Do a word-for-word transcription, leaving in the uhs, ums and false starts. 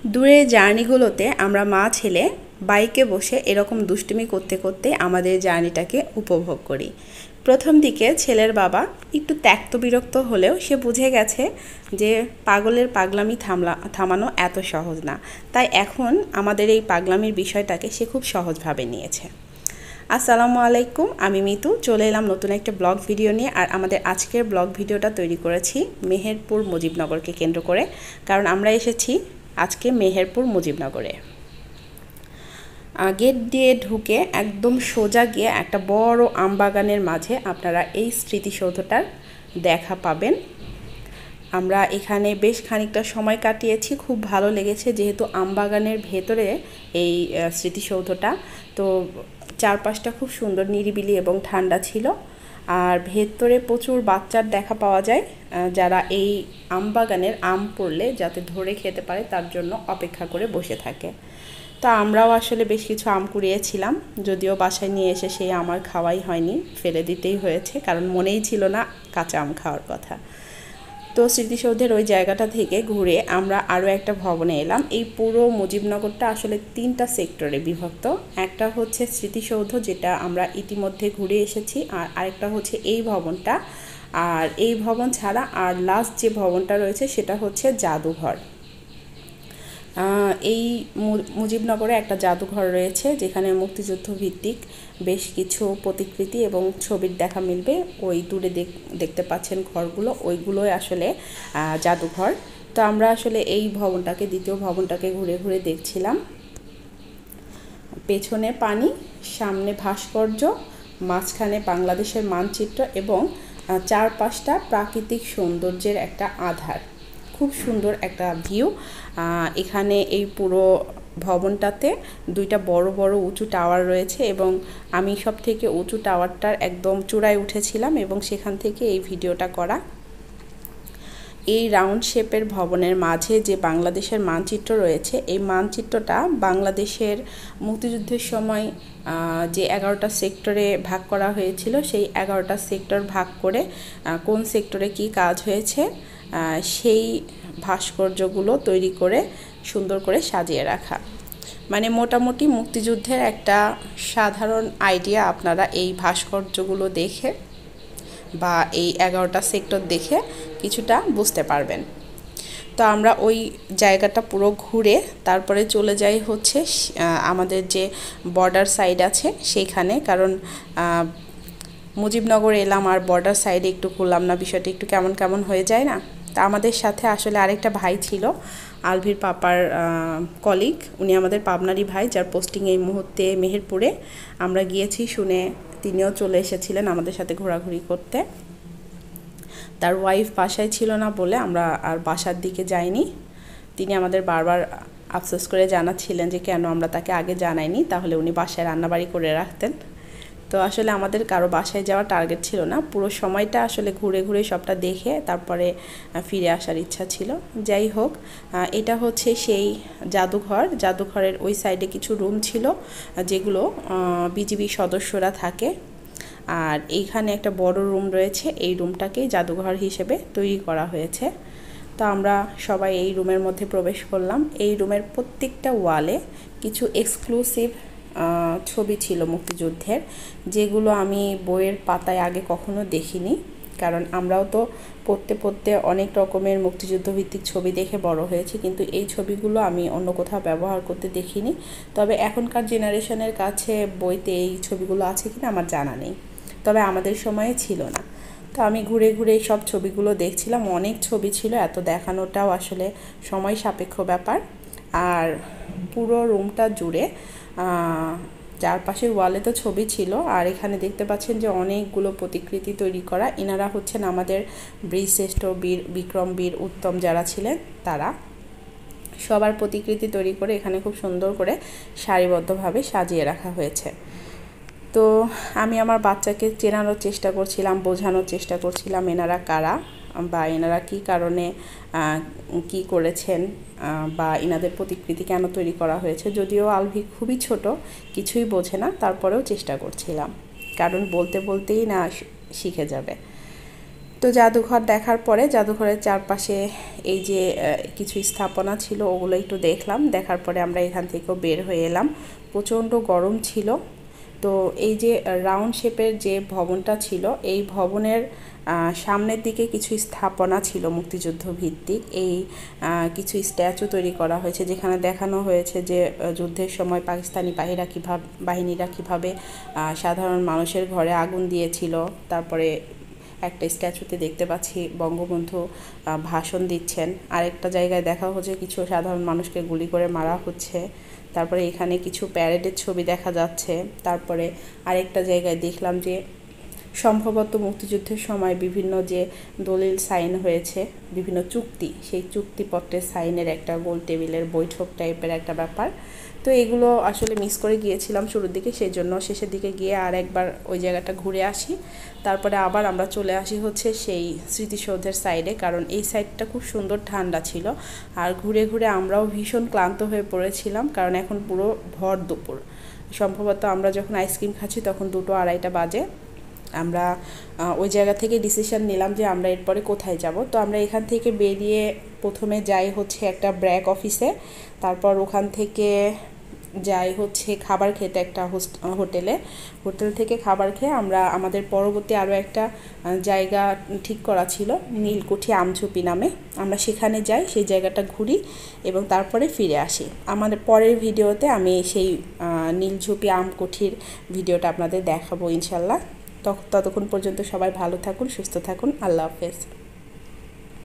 দূরের জার্নিগুলোতে আমরা মা ছেলে বাইকে বসে এরকম দুষ্টুমি করতে করতে আমাদের জার্নিটাকে উপভোগ করি। প্রথম দিকে ছেলের বাবা একটু ত্যক্ত বিরক্ত হলেও সে বুঝে গেছে যে পাগলের পাগলামি থামলা থামানো এত সহজ না, তাই এখন আমাদের এই পাগলামির বিষয়টাকে সে খুব সহজভাবে নিয়েছে। আসসালামু আলাইকুম, আমি মিতু চলে এলাম নতুন একটা ব্লগ ভিডিও নিয়ে। আর আমাদের আজকের ব্লগ ভিডিওটা তৈরি করেছি মেহেরপুর মুজিবনগরকে কেন্দ্র করে, কারণ আমরা এসেছি আজকে মেহেরপুর মুজিবনগরে। গেট দিয়ে ঢুকে একদম সোজা গিয়ে একটা বড় আমবাগানের মাঝে আপনারা এই স্মৃতিসৌধটার দেখা পাবেন। আমরা এখানে বেশ খানিকটা সময় কাটিয়েছি, খুব ভালো লেগেছে যেহেতু আমবাগানের ভেতরে এই স্মৃতিসৌধটা, তো চারপাশটা খুব সুন্দর নিরিবিলি এবং ঠান্ডা ছিল। আর ভেতরে প্রচুর বাচ্চার দেখা পাওয়া যায় যারা এই আমবাগানের আম পড়লে যাতে ধরে খেতে পারে তার জন্য অপেক্ষা করে বসে থাকে। তো আমরাও আসলে বেশ কিছু আম কুড়িয়েছিলাম, যদিও বাসায় নিয়ে এসে সেই আমার খাওয়াই হয়নি, ফেলে দিতেই হয়েছে, কারণ মনেই ছিল না কাঁচা আম খাওয়ার কথা। তো স্মৃতিসৌধের ওই জায়গাটা থেকে ঘুরে আমরা আরও একটা ভবনে এলাম। এই পুরো মুজিবনগরটা আসলে তিনটা সেক্টরে বিভক্ত। একটা হচ্ছে স্মৃতিসৌধ, যেটা আমরা ইতিমধ্যে ঘুরে এসেছি, আর আরেকটা হচ্ছে এই ভবনটা। আর এই ভবন ছাড়া আর লাস্ট যে ভবনটা রয়েছে সেটা হচ্ছে জাদুঘর। এই মুজিবনগরে একটা জাদুঘর রয়েছে যেখানে মুক্তিযুদ্ধ ভিত্তিক বেশ কিছু প্রতিকৃতি এবং ছবির দেখা মিলবে। ওই দূরে দেখতে পাচ্ছেন ঘরগুলো, ওইগুলোই আসলে জাদুঘর। তো আমরা আসলে এই ভবনটাকে, দ্বিতীয় ভবনটাকে ঘুরে ঘুরে দেখছিলাম। পেছনে পানি, সামনে ভাস্কর্য, মাঝখানে বাংলাদেশের মানচিত্র এবং চারপাশটা প্রাকৃতিক সৌন্দর্যের একটা আধার। খুব সুন্দর একটা ভিউ। এখানে এই পুরো ভবনটাতে দুইটা বড় বড় উঁচু টাওয়ার রয়েছে এবং আমি সব থেকে উঁচু টাওয়ারটার একদম চূড়ায় উঠেছিলাম এবং সেখান থেকে এই ভিডিওটা করা। এই রাউন্ড শেপের ভবনের মাঝে যে বাংলাদেশের মানচিত্র রয়েছে, এই মানচিত্রটা বাংলাদেশের মুক্তিযুদ্ধের সময় যে এগারোটা সেক্টরে ভাগ করা হয়েছিল, সেই এগারোটা সেক্টর ভাগ করে কোন সেক্টরে কি কাজ হয়েছে সেই ভাস্কর্যগুলো তৈরি করে সুন্দর করে সাজিয়ে রাখা। মানে মোটামুটি মুক্তিযুদ্ধের একটা সাধারণ আইডিয়া আপনারা এই ভাস্কর্যগুলো দেখে বা এই এগারোটা সেক্টর দেখে কিছুটা বুঝতে পারবেন। তো আমরা ওই জায়গাটা পুরো ঘুরে তারপরে চলে যাই হচ্ছে আমাদের যে বর্ডার সাইড আছে সেইখানে, কারণ মুজিবনগর এলাম আর বর্ডার সাইডে একটু ঘুরলাম না, বিষয়টা একটু কেমন কেমন হয়ে যায় না। তা আমাদের সাথে আসলে আরেকটা ভাই ছিল, আলভির পাপার কলিগ, উনি আমাদের পাবনারি ভাই, যার পোস্টিং এই মুহূর্তে মেহেরপুরে। আমরা গিয়েছি শুনে তিনিও চলে এসেছিলেন আমাদের সাথে ঘোরাঘুরি করতে। তার ওয়াইফ বাসায় ছিল না বলে আমরা আর বাসার দিকে যাইনি। তিনি আমাদের বারবার আফসোস করে জানাচ্ছিলেন যে কেন আমরা তাকে আগে জানাইনি, তাহলে উনি বাসায় রান্নাবাড়ি করে রাখতেন। তো আসলে আমাদের কারো বাসায় যাওয়ার টার্গেট ছিল না, পুরো সময়টা আসলে ঘুরে ঘুরে সবটা দেখে তারপরে ফিরে আসার ইচ্ছা ছিল। যাই হোক, এটা হচ্ছে সেই জাদুঘর। জাদুঘরের ওই সাইডে কিছু রুম ছিল যেগুলো বিজিবি সদস্যরা থাকে, আর এইখানে একটা বড় রুম রয়েছে, এই রুমটাকেই জাদুঘর হিসেবে তৈরি করা হয়েছে। তো আমরা সবাই এই রুমের মধ্যে প্রবেশ করলাম। এই রুমের প্রত্যেকটা ওয়ালে কিছু এক্সক্লুসিভ ছবি ছিল মুক্তিযুদ্ধের, যেগুলো আমি বইয়ের পাতায় আগে কখনো দেখিনি, কারণ আমরাও তো পড়তে পড়তে অনেক রকমের মুক্তিযুদ্ধ ভিত্তিক ছবি দেখে বড় হয়েছি, কিন্তু এই ছবিগুলো আমি অন্য কোথাও ব্যবহার করতে দেখিনি। তবে এখনকার জেনারেশনের কাছে বইতে এই ছবিগুলো আছে কিনা আমার জানা নেই, তবে আমাদের সময়ে ছিল না। তো আমি ঘুরে ঘুরে সব ছবিগুলো দেখছিলাম, অনেক ছবি ছিল, এত দেখানোটাও আসলে সময় সাপেক্ষ ব্যাপার। আর পুরো রুমটা জুড়ে চারপাশের ওয়ালে তো ছবি ছিল, আর এখানে দেখতে পাচ্ছেন যে অনেকগুলো প্রতিকৃতি তৈরি করা। এনারা হচ্ছেন আমাদের বীরশ্রেষ্ঠ বীর বিক্রম বীর উত্তম যারা ছিলেন, তারা সবার প্রতিকৃতি তৈরি করে এখানে খুব সুন্দর করে সারিবদ্ধভাবে সাজিয়ে রাখা হয়েছে। তো আমি আমার বাচ্চাকে চেনানোর চেষ্টা করছিলাম, বোঝানোর চেষ্টা করছিলাম এনারা কারা বা এনারা কী কারণে কি করেছেন বা এনাদের প্রতিকৃতি কেন তৈরি করা হয়েছে। যদিও আলভি খুবই ছোট, কিছুই বোঝে না, তারপরেও চেষ্টা করছিলাম, কারণ বলতে বলতেই না শিখে যাবে। তো জাদুঘর দেখার পরে জাদুঘরের চারপাশে এই যে কিছু স্থাপনা ছিল ওগুলো একটু দেখলাম। দেখার পরে আমরা এখান থেকেও বের হয়ে এলাম। প্রচণ্ড গরম ছিল। তো এই যে রাউন্ড শেপের যে ভবনটা ছিল এই ভবনের সামনের দিকে কিছু স্থাপনা ছিল মুক্তিযুদ্ধ ভিত্তিক। এই কিছু স্ট্যাচু তৈরি করা হয়েছে যেখানে দেখানো হয়েছে যে যুদ্ধের সময় পাকিস্তানি বাহিনীরা কীভাবে বাহিনীরা কীভাবে সাধারণ মানুষের ঘরে আগুন দিয়েছিল। তারপরে একটা স্ট্যাচুতে দেখতে পাচ্ছি বঙ্গবন্ধু ভাষণ দিচ্ছেন। আরেকটা জায়গায় দেখা হচ্ছে কিছু সাধারণ মানুষকে গুলি করে মারা হচ্ছে। তারপরে এখানে কিছু প্যারেডের ছবি দেখা যাচ্ছে। তারপরে আরেকটা জায়গায় দেখলাম যে সম্ভবত মুক্তিযুদ্ধের সময় বিভিন্ন যে দলিল সাইন হয়েছে, বিভিন্ন চুক্তি, সেই চুক্তিপত্রের সাইনের একটা গোল টেবিলের বৈঠক টাইপের একটা ব্যাপার। তো এগুলো আসলে মিস করে গিয়েছিলাম শুরুর দিকে, সেই জন্য শেষের দিকে গিয়ে আর একবার ওই জায়গাটা ঘুরে আসি। তারপরে আবার আমরা চলে আসি হচ্ছে সেই স্মৃতিসৌধের সাইডে, কারণ এই সাইডটা খুব সুন্দর ঠান্ডা ছিল। আর ঘুরে ঘুরে আমরাও ভীষণ ক্লান্ত হয়ে পড়েছিলাম, কারণ এখন পুরো ভর দুপুর। সম্ভবত আমরা যখন আইসক্রিম খাচ্ছি তখন দুটো আড়াইটা বাজে। আমরা ওই জায়গা থেকে ডিসিশন নিলাম যে আমরা এরপরে কোথায় যাব। তো আমরা এখান থেকে বেরিয়ে প্রথমে যাই হচ্ছে একটা ব্র্যাক অফিসে, তারপর ওখান থেকে যাই হচ্ছে খাবার খেতে একটা হোটেলে। হোটেল থেকে খাবার খেয়ে আমরা আমাদের পরবর্তী আরও একটা জায়গা ঠিক করা ছিল নীলকুঠি আমঝুপি নামে, আমরা সেখানে যাই, সেই জায়গাটা ঘুরি এবং তারপরে ফিরে আসি। আমাদের পরের ভিডিওতে আমি সেই নীলঝুপি আমকুঠির ভিডিওটা আপনাদের দেখাবো ইনশাল্লাহ। ততক্ষণ পর্যন্ত সবাই ভালো থাকুন, সুস্থ থাকুন। আল্লাহ হাফেজ।